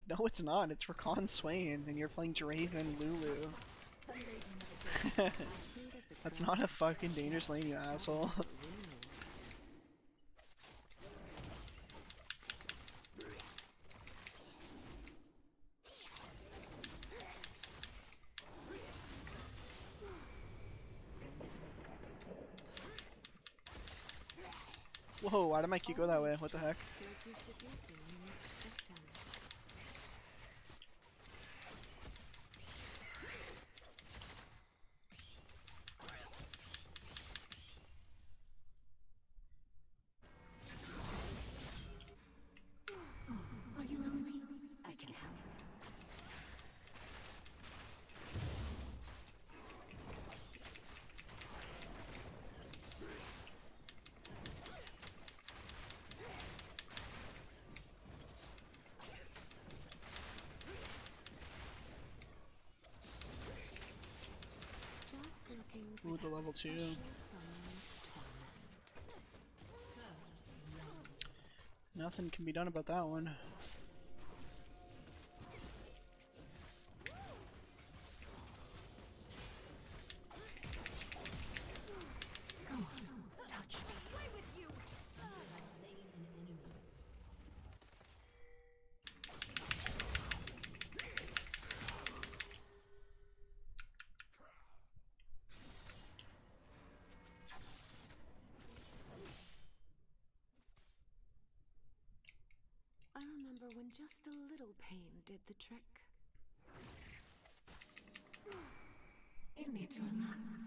No, it's not. It's Rakan Swain, and you're playing Draven Lulu. That's not a fucking dangerous lane, you asshole. Whoa, why did my Q go that way? What the heck? Are you lonely? I can help. Ooh, the level 2. Nothing can be done about that one. I remember when just a little pain did the trick. You need to relax.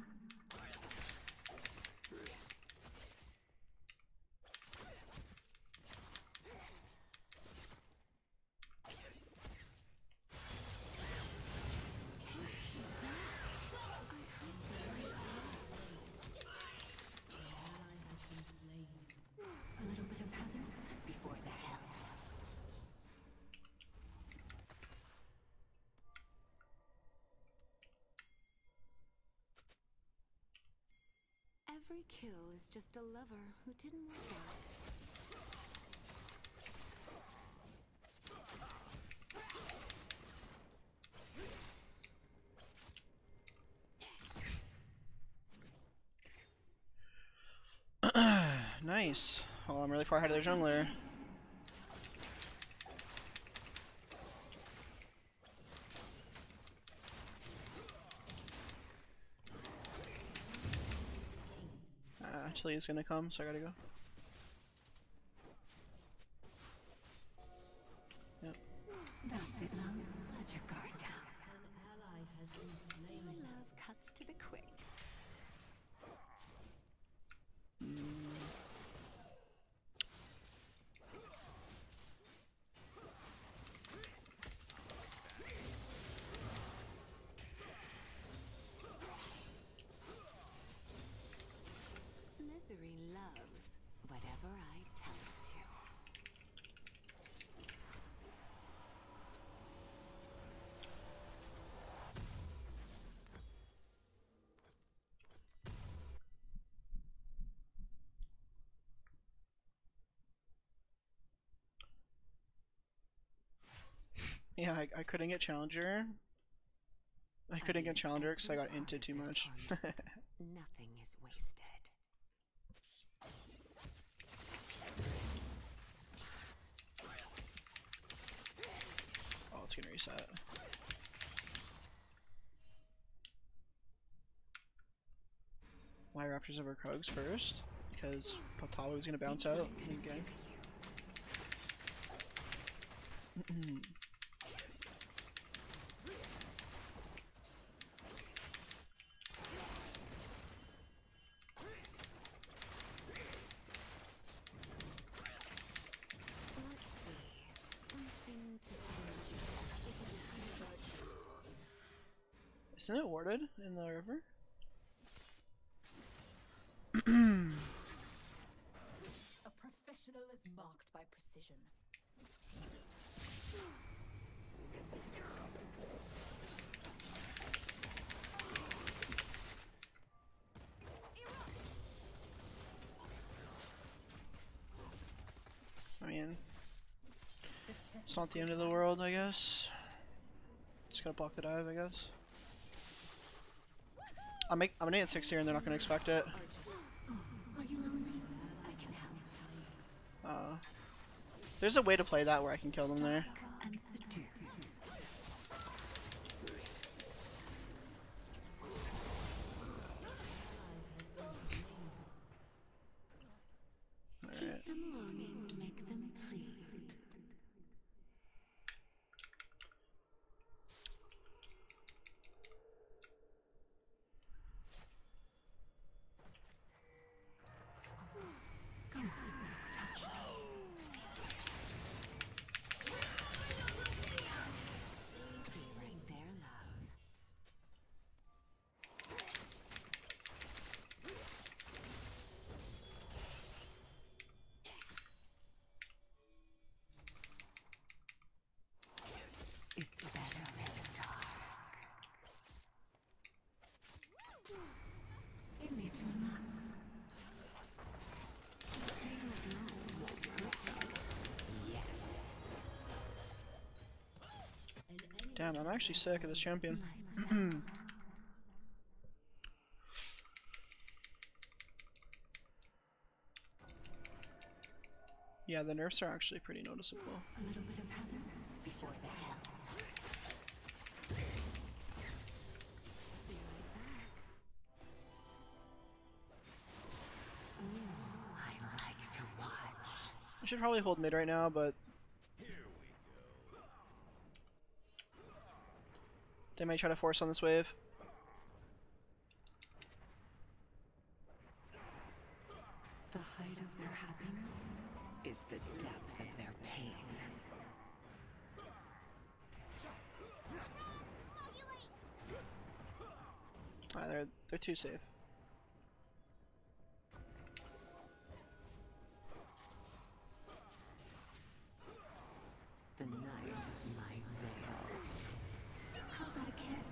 A little bit of heaven before the hell. Every kill is just a lover who didn't work out. Nice. Oh, I'm really far ahead of their jungler. Chili's gonna come, so I gotta go. Yep. That's it, love. Let your guard down. An ally has been slain. My love cuts to the quick. Misery loves whatever I tell it to. Yeah, I couldn't get Challenger. I couldn't get Challenger because I got into too much. Nothing is wasted. Oh, it's gonna reset. Why Raptors over Krugs first? Because Potala was gonna bounce out and gank. Let's see. Something to Isn't it warded in the river? A professional is marked by precision. I mean, it's not the end of the world, I guess. Just gotta block the dive, I guess. I'm gonna get 6 here and they're not gonna expect it. Are you lonely? I can help. There's a way to play that where I can kill them there. And seduce. Alright. Keep them longing, make them plead. Come on, touch me. Stay right there, love. It's better in the dark. You need to relax. They don't know what's yet. Damn, I'm actually sick of this champion. Lights out. Yeah, the nerfs are actually pretty noticeable. A little bit of heather before the hell. Be right back. Ooh, I like to watch. I should probably hold mid right now, but they might try to force on this wave. The height of their happiness is the depth of their pain. They're too safe. The night is my veil. How about a kiss?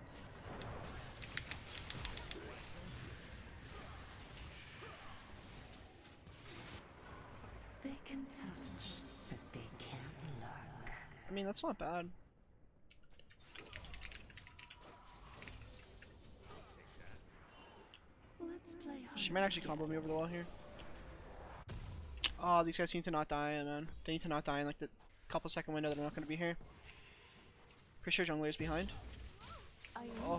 They can touch, but they can't look. I mean, that's not bad. Let's play She might actually combo me over the wall here. Oh, these guys need to not die, man. They need to not die in like the couple second window they're not going to be here. Pretty sure jungler is behind. Oh.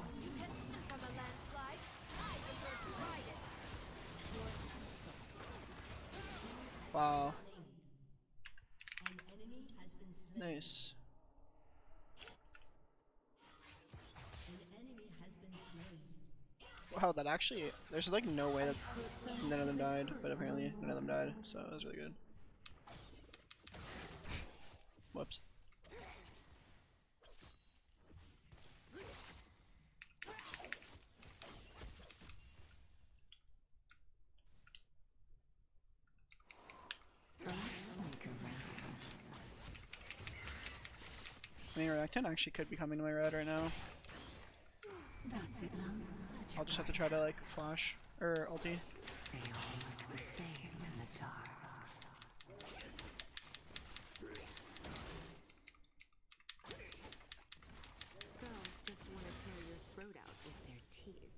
Wow. Nice. Wow, that actually, there's like no way that none of them died, but apparently none of them died, so that was really good. Whoops. I mean, Reactant actually could be coming to my red right now. That's it, love. I'll just have to try to like flash or ulti. They all look the same in the dark. Girls just want to tear your throat out with their teeth.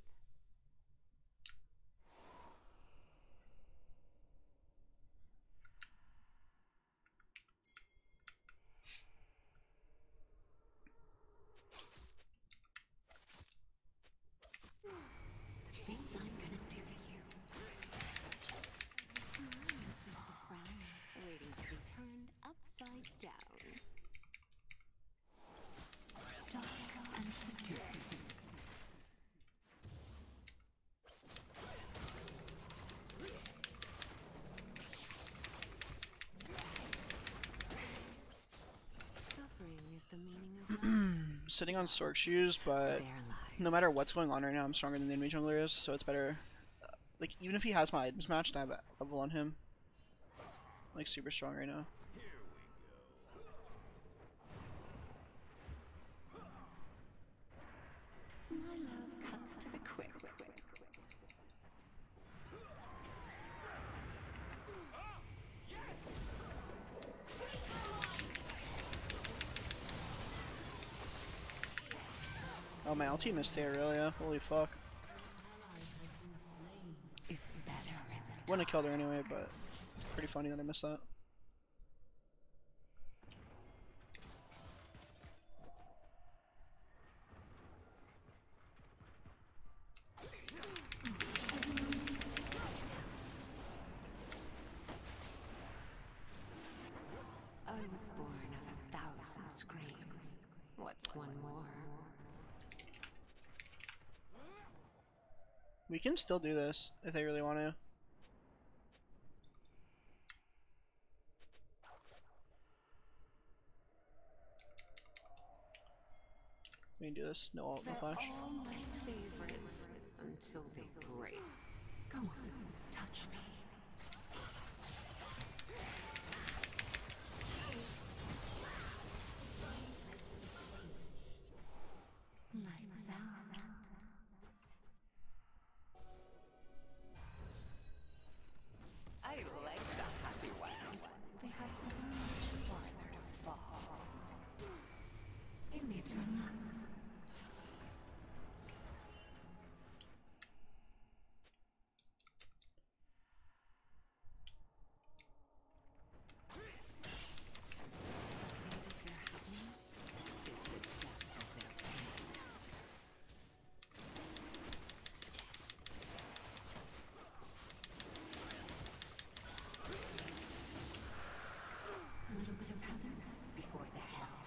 The things I'm gonna do to you. It's just a frown waiting to be turned upside down. Stalk and seduce. Suffering is the meaning of life. Sitting on Stork shoes, but Their lives. no matter what's going on right now, I'm stronger than the enemy jungler is, so it's better. Like, even if he has my items matched, I have a level on him. Like, super strong right now. My love cuts to the quick. Oh, my ulti missed the Aurelia. Holy fuck. It's better in the Wouldn't have killed her anyway, but pretty funny that I missed that. I was born of 1,000 screams. What's one more? We can still do this if they really want to. We can do this. No ult, no They're flash. all my favorites until they break. Come on, touch me. Lights out. I like the happy ones. They have so much farther to fall. You need to relax. A little bit of heaven before the hell.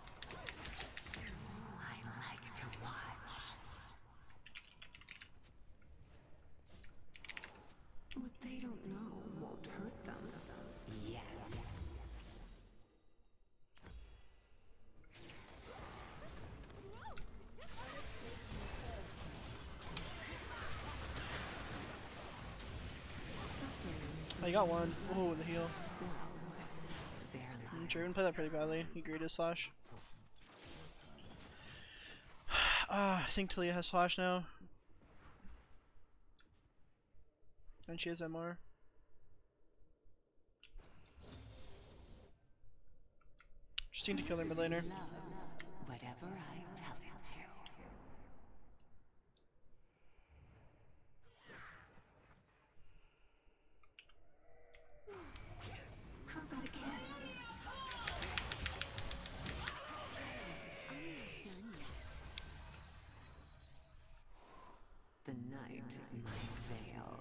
I like to watch. What they don't know won't hurt them. Yet. Oh, you got one. Oh, the heal. Their Draven played that pretty badly. He greeted his flash. I think Talia has flash now. And she has MR. Just need to kill their mid laner. loves whatever I tell it to. How about a kiss? I'm not done yet. The night is my veil.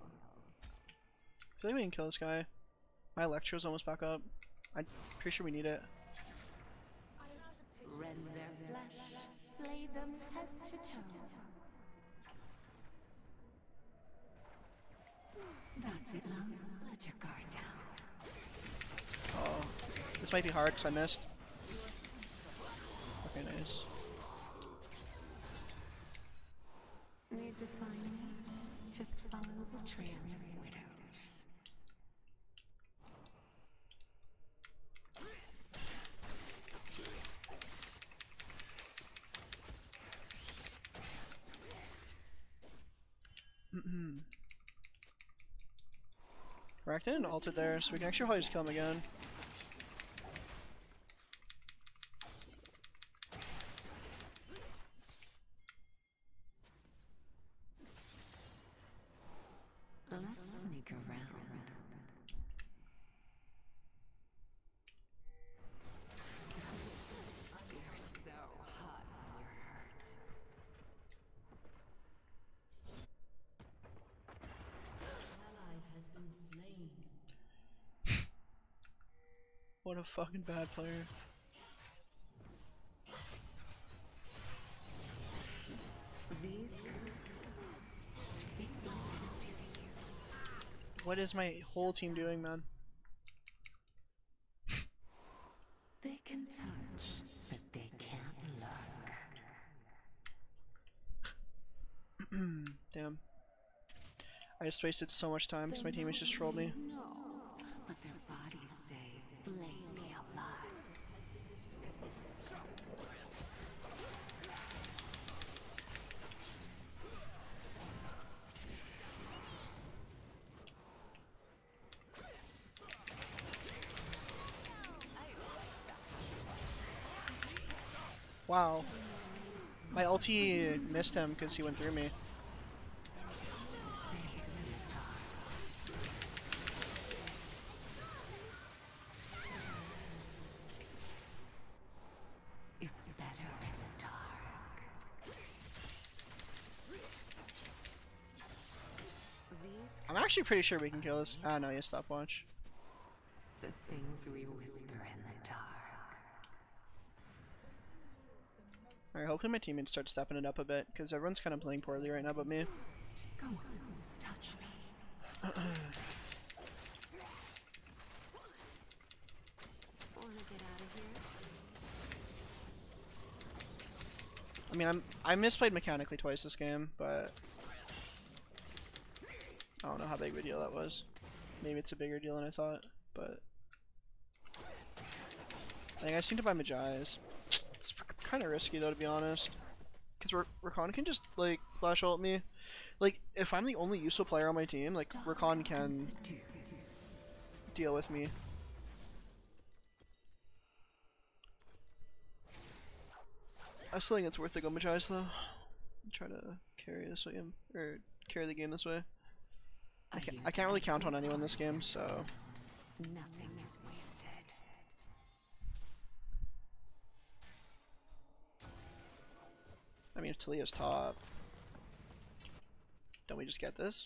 I feel like we can kill this guy. My Electro's almost back up. I'm pretty sure we need it. Rend their flesh, flay them head to toe. That's it, love. Let your guard down. Oh, this might be hard because I missed. Okay, nice. Need to find me? Just follow the trail of widows. Rakton ulted there, so we can actually probably just kill him again. Let's sneak around. You're so hot when you're hurt. Ally has been slain. What a fucking bad player. These curves. It's all to you. What is my whole team doing, man? They can touch, but they can't look. Damn. I just wasted so much time because my teammates just trolled me. No, but their bodies say, "Flay me alive." Wow. My ulti missed him because he went through me. It's better in the dark. I'm actually pretty sure we can kill this. Ah, no, you stopwatch. The things we whisper in the dark. Alright, hopefully my teammates start stepping it up a bit, because everyone's kind of playing poorly right now but me. Go on, touch me. Wanna get out of here? I mean, I misplayed mechanically twice this game, but I don't know how big of a deal that was. Maybe it's a bigger deal than I thought, but I think I just need to buy Magi's. It's kind of risky though, to be honest, because Rakan can just like flash ult me. Like, if I'm the only useful player on my team, like Rakan can deal with me. I still think it's worth to go Magi's though. Try to carry this way, or carry the game this way. I can't really count on anyone this game, so. Nothing is wasted. I mean, if Talia's top, don't we just get this?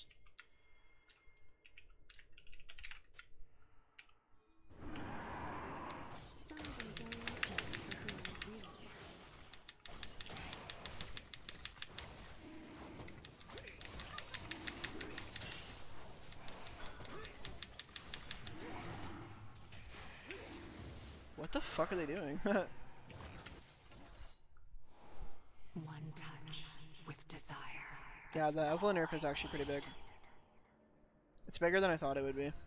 What the fuck are they doing? One touch with desire. Yeah, the Evelyn nerf is actually pretty big. It's bigger than I thought it would be.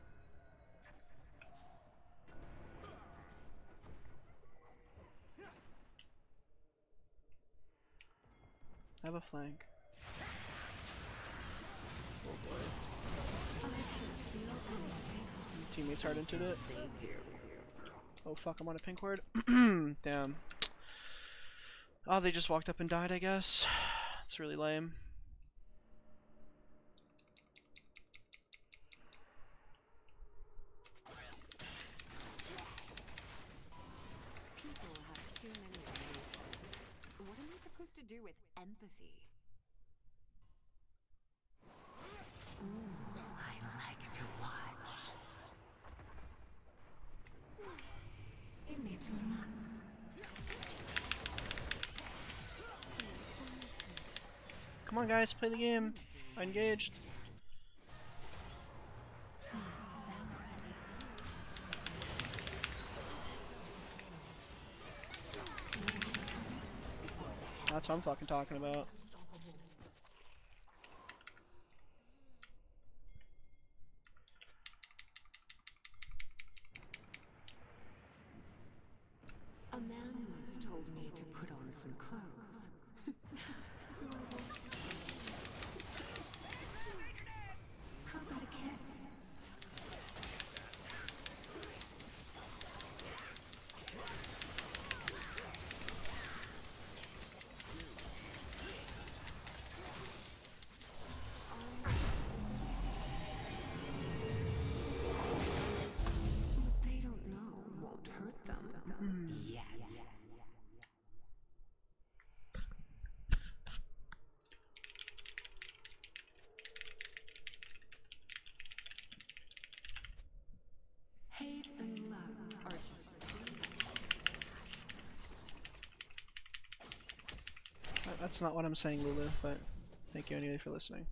I have a flank. Oh boy. Teammates hard into it. Oh fuck, I'm on a pink ward. Damn. Oh, they just walked up and died, I guess. It's really lame. People have too many emotions. What am I supposed to do with empathy? Ooh, I like to watch. You need to relax. Come on guys, play the game. Engaged. That's what I'm fucking talking about. A man once told me to put on some clothes. So I won't. How about a kiss? What they don't know won't hurt them. Yet. Hate and love are just two. That's not what I'm saying, Lulu, but thank you anyway for listening.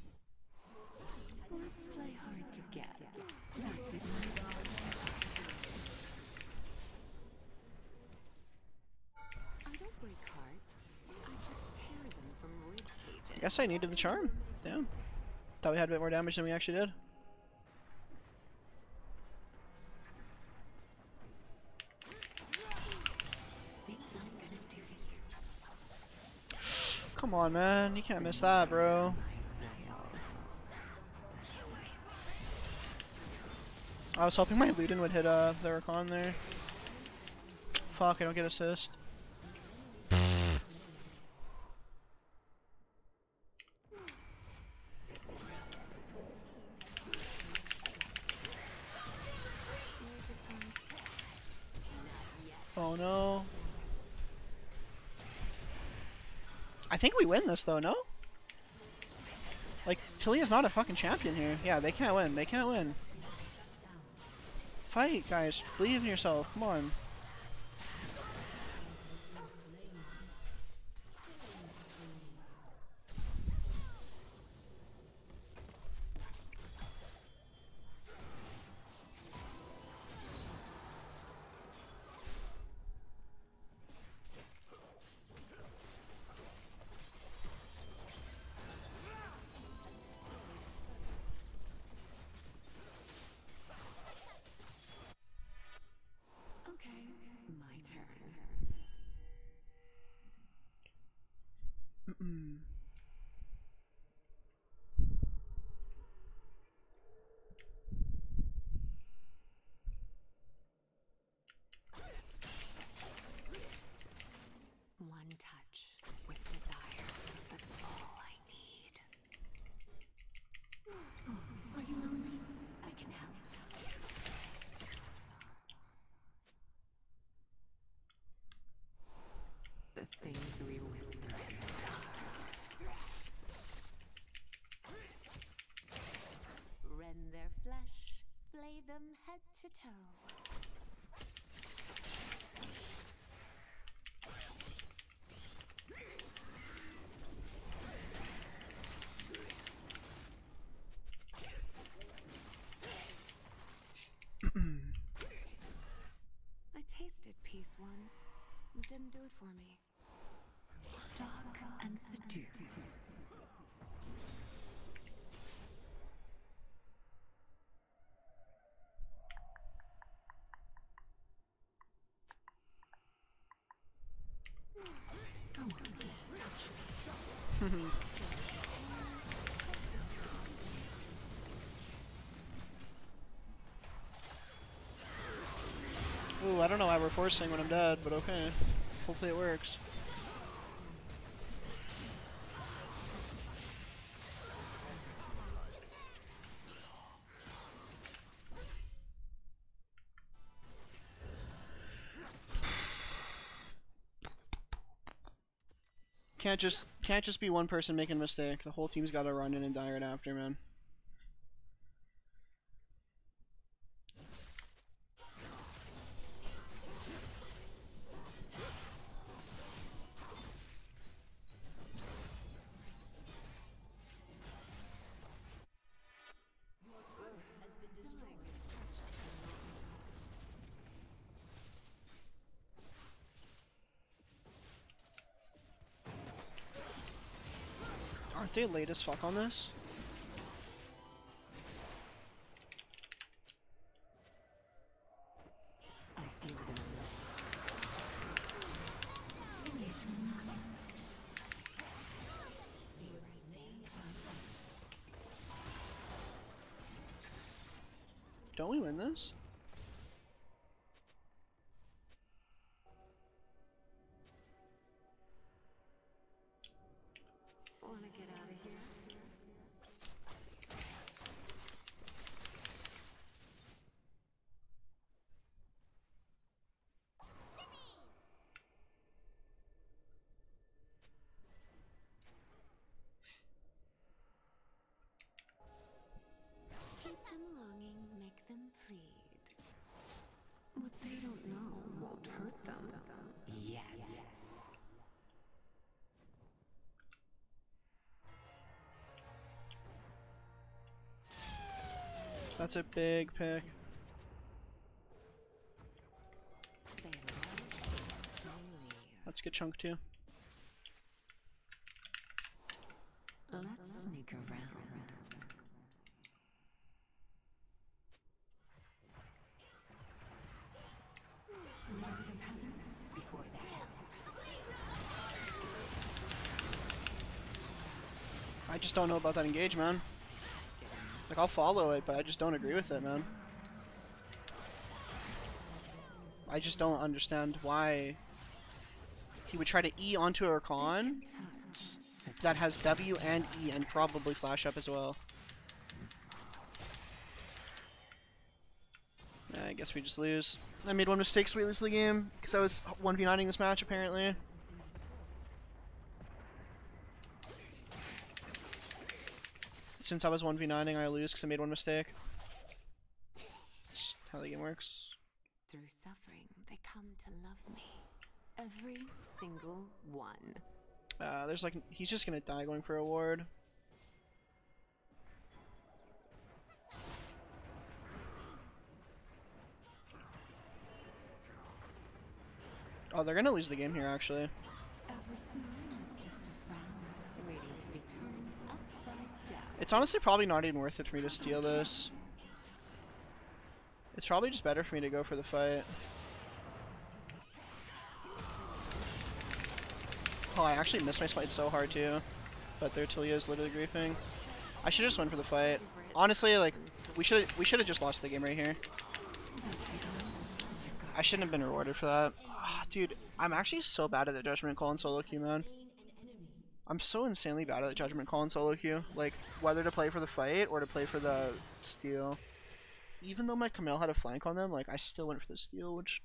Let's play hard to get. That's it. I don't break hearts. I just tear them from rib cages. I guess I needed the charm. Damn. Thought we had a bit more damage than we actually did. Things I'm gonna do to you. Come on, man. You can't miss that, bro. I was hoping my Luden would hit the Rakan there. Fuck, I don't get assist. no. I think we win this though, no? Like, Talia's not a fucking champion here. Yeah, they can't win. They can't win. Fight, guys. Believe in yourself. Come on. Okay, my turn. One touch with desire. That's all I need. Are you lonely? I can help. The things we whisper in the dark. Rend their flesh, flay them head to toe. I tasted peace once. It didn't do it for me. Stalk and seduce. Go on, touch me. Ooh, I don't know why we're forcing when I'm dead, but okay. Hopefully it works. Can't just be one person making a mistake. The whole team's gotta run in and die right after, man. Aren't they late as fuck on this? I feel them. Don't we win this? Wanna get out of here? Keep them longing, make them plead. What they don't know won't hurt them. Yet. That's a big pick. They love. Let's get chunk too. Let's sneak around. Lord of Heaven before the hell. I just don't know about that engage, man. Like, I'll follow it, but I just don't agree with it, man. I just don't understand why he would try to E onto a Rakan that has W and E and probably flash up as well. guess we just lose. I made one mistake, so we lose the game because I was 1v9ing this match apparently. Since I was 1v9ing, I lose because I made one mistake. That's how the game works. Through suffering, they come to love me. Every single one. There's like, he's just gonna die going for a ward. Oh, they're gonna lose the game here actually. Every smile is just a frown, waiting to be turned upside down. It's honestly probably not even worth it for me to steal this. It's probably just better for me to go for the fight. Oh, I actually missed my smite so hard too. But their Talia is literally griefing. I should just went for the fight. Honestly, like, we should have just lost the game right here. I shouldn't have been rewarded for that. Ah, dude, I'm actually so bad at the Judgment Call and solo queue, man. I'm so insanely bad at the Judgment Call and solo queue. Like, whether to play for the fight or to play for the steal. Even though my Camille had a flank on them, like, I still went for the steal, which...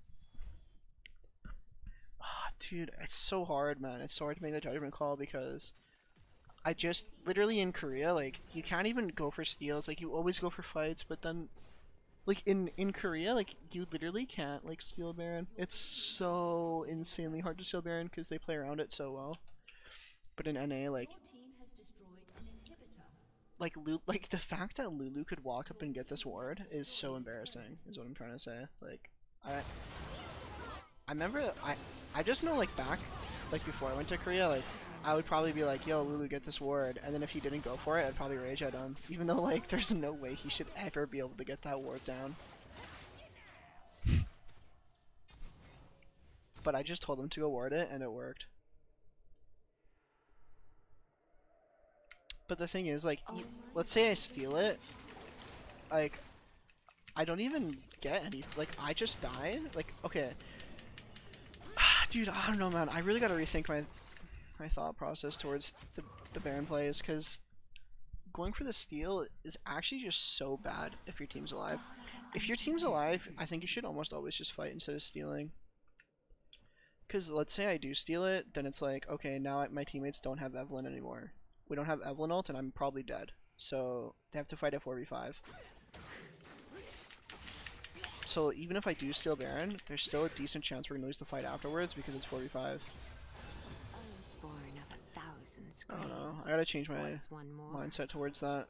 Ah, dude, it's so hard, man. It's so hard to make the Judgment Call because... I just, literally in Korea, like, you can't even go for steals. Like, you always go for fights, but then... Like, in Korea, like, you literally can't, like, steal Baron. It's so insanely hard to steal Baron because they play around it so well. But in NA, like... Like, the fact that Lulu could walk up and get this ward is so embarrassing, is what I'm trying to say. Like, I remember, I just know, like, back, like, before I went to Korea, like, I would probably be like, yo, Lulu, get this ward, and then if he didn't go for it, I'd probably rage at him. Even though, like, there's no way he should ever be able to get that ward down. But I just told him to go ward it, and it worked. But the thing is, like, let's say I steal it, like, I don't even get any, like, I just died, like, okay. Dude, I don't know, man, I really gotta rethink my thought process towards the Baron plays, because going for the steal is actually just so bad if your team's alive. If your team's alive, I think you should almost always just fight instead of stealing. Because let's say I do steal it, then it's like, okay, now my teammates don't have Evelynn anymore. We don't have Evelynn ult, and I'm probably dead. So they have to fight at 4v5. So even if I do steal Baron, there's still a decent chance we're gonna lose the fight afterwards because it's 4v5. I don't know. I gotta change my mindset towards that.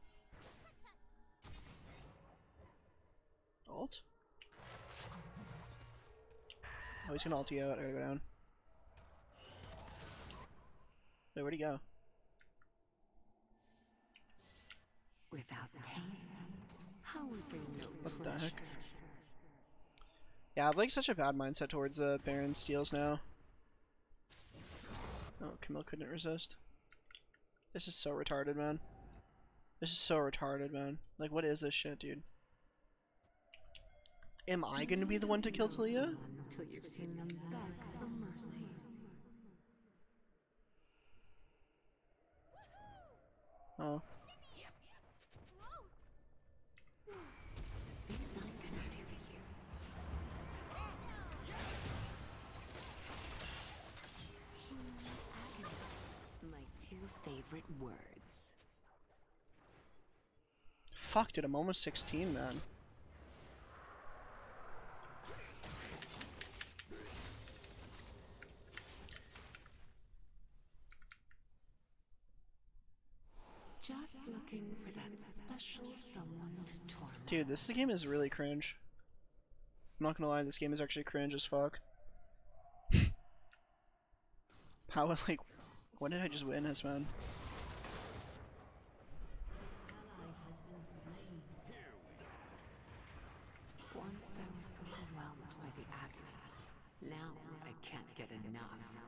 Ult? Oh, he's gonna ult you out. I gotta go down. Wait, where'd he go? Without pain, how would there no What the heck? Yeah, I have like such a bad mindset towards Baron steals now. Oh, Camille couldn't resist. This is so retarded, man. This is so retarded, man. Like, what is this shit, dude? Am I gonna be the one to kill Talia? Until you've seen them beg for mercy. Oh. Things I'm gonna do to you. My two favorite words. Fuck, dude, I'm almost 16, man. Just looking for that special someone to torment. Dude, this game is really cringe. I'm not gonna lie, this game is actually cringe as fuck. How, like, when did I just win this, man? Once I was overwhelmed by the agony. Now I can't get enough.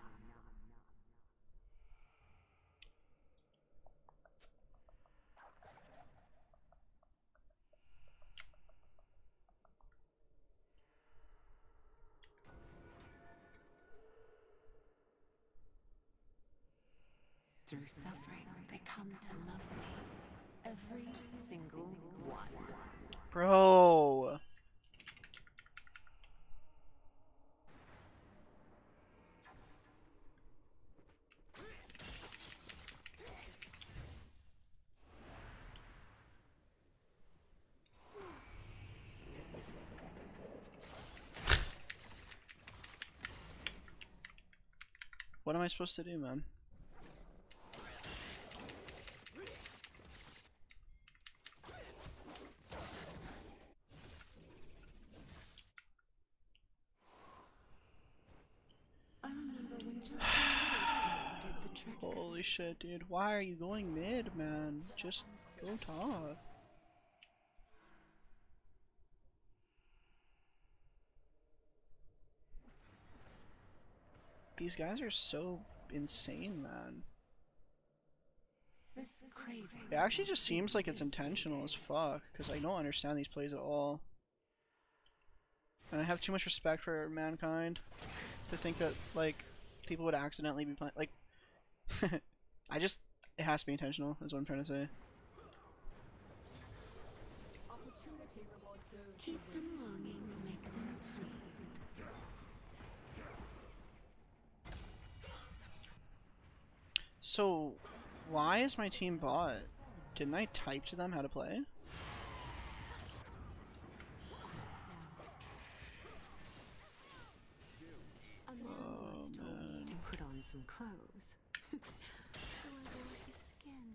Through suffering, they come to love me. Every single one. Bro! What am I supposed to do, man? I remember when just a little power did the trick. Holy shit, dude. Why are you going mid, man? Just go top. These guys are so insane, man. This craving. It actually just seems like it's intentional as fuck, because I don't understand these plays at all. And I have too much respect for mankind to think that, like, people would accidentally be playing. Like, it has to be intentional, is what I'm trying to say. Opportunity rewards those who Keep them longing, make them plead. So, why is my team bot? Didn't I type to them how to play? A man once told me to put on some clothes. So I wore his skin.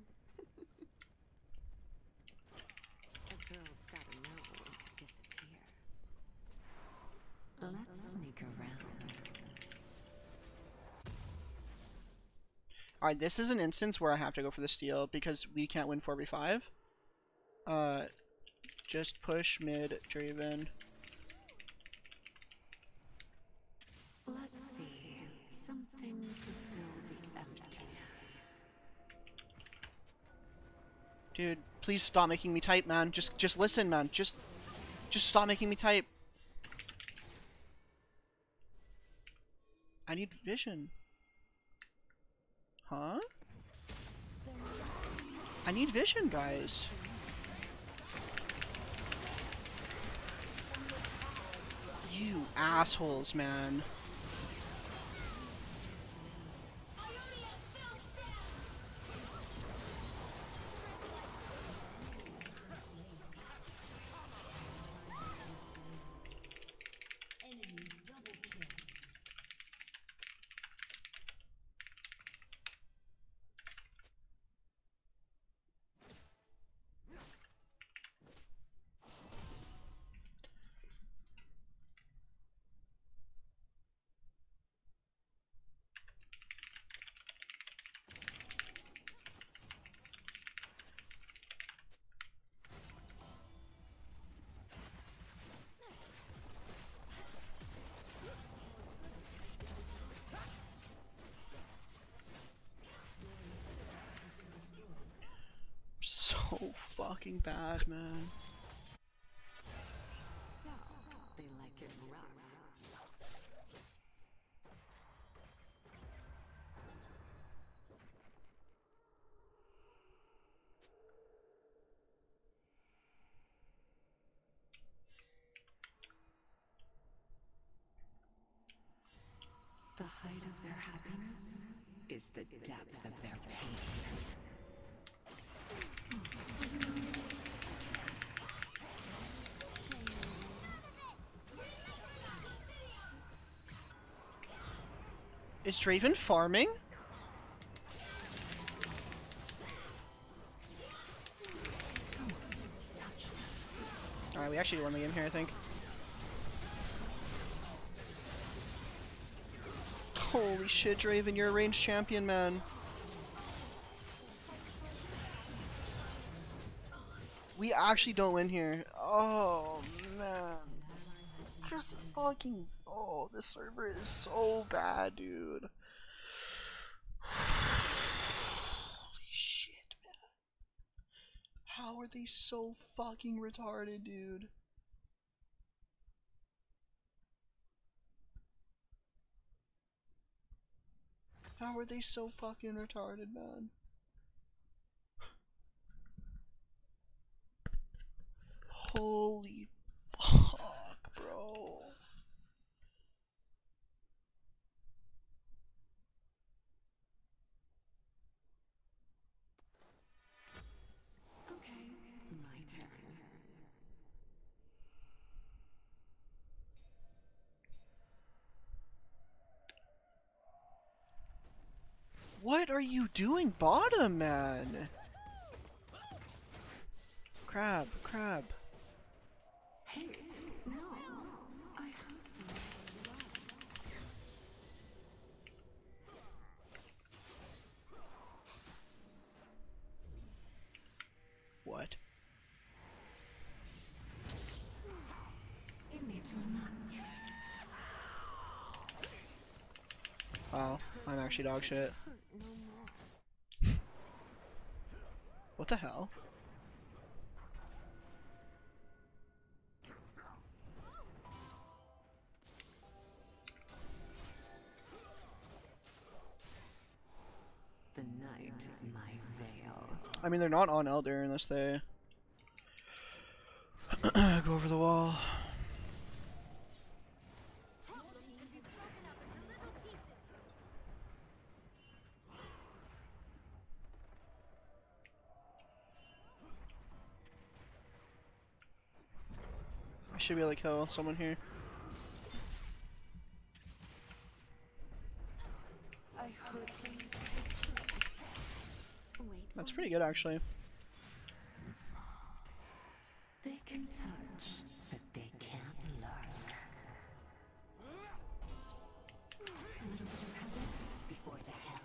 A girl's gotta know when to disappear. Let's sneak around. Alright, this is an instance where I have to go for the steal because we can't win 4v5. Just push mid, Draven. Let's see. Something to fill the emptiness. Dude, please stop making me type, man. Just listen, man. Just stop making me type. I need vision. Huh? I need vision, guys. You assholes, man. So fucking bad, man. So, they like it rough. The height of their happiness is the depth of their pain. Is Draven farming? Alright, we actually won the game here, I think. Holy shit, Draven, you're a ranged champion, man. We actually don't win here. Oh, man. Just fucking... Oh, this server is so bad, dude. Holy shit, man. How are they so fucking retarded, dude? How are they so fucking retarded, man? Holy fuck, bro. Okay, my turn. What are you doing bottom, man? Crab, crab. Hate? No. I heard them. What? You need to relax. Wow, I'm actually dog shit. Hurt no more. What the hell? The night is my veil. I mean, they're not on Elder unless they go over the wall. I should be able to kill someone here. I heard them. Wait. That's pretty good, actually. They can touch, but they can't lurk. A little bit of heaven before the hell.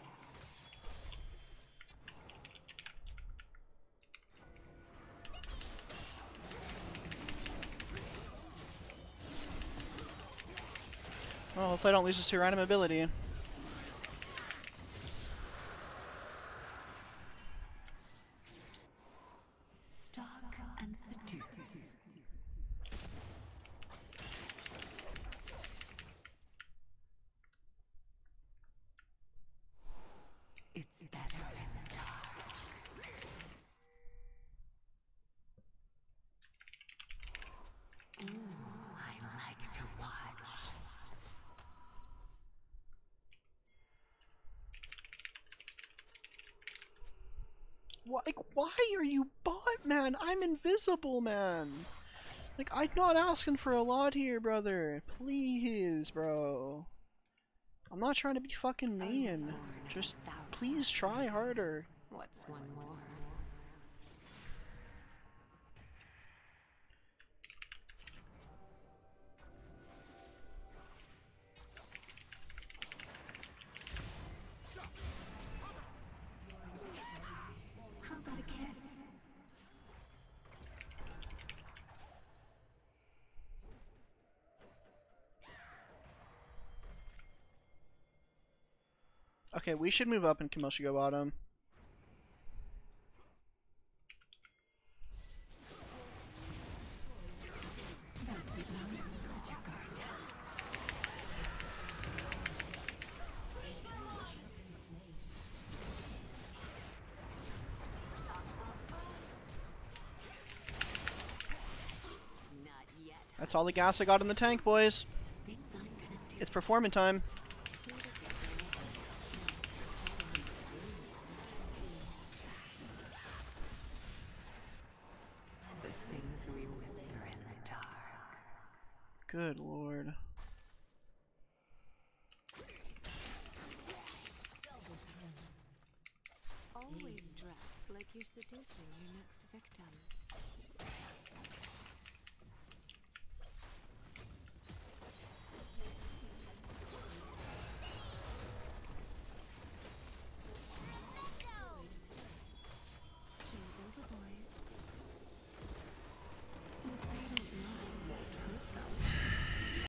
Well, hopefully I don't lose this to random ability. Stalk and seduce. It's better in the dark. Ooh, I like to watch. Why are you bot, man? I'm invisible, man. Like, I'm not asking for a lot here, brother. Please, bro. I'm not trying to be fucking mean. Just please try harder. What's one more? How about a kiss? Okay, we should move up and Camille should go bottom. That's it, Mom. Let your guard down. Not yet. That's all the gas I got in the tank, boys. Things I'm gonna do. It's performing time. The things we whisper in the dark. Good lord. Always dress like you're seducing your next victim.